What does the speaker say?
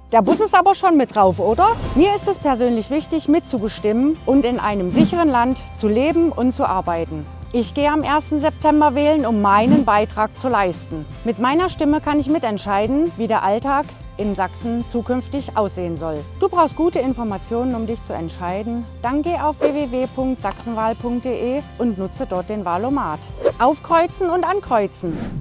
Der Bus ist aber schon mit drauf, oder? Mir ist es persönlich wichtig, mitzubestimmen und in einem sicheren Land zu leben und zu arbeiten. Ich gehe am 1. September wählen, um meinen Beitrag zu leisten. Mit meiner Stimme kann ich mitentscheiden, wie der Alltag in Sachsen zukünftig aussehen soll. Du brauchst gute Informationen, um dich zu entscheiden. Dann geh auf www.sachsenwahl.de und nutze dort den Wahlomat. Aufkreuzen und ankreuzen.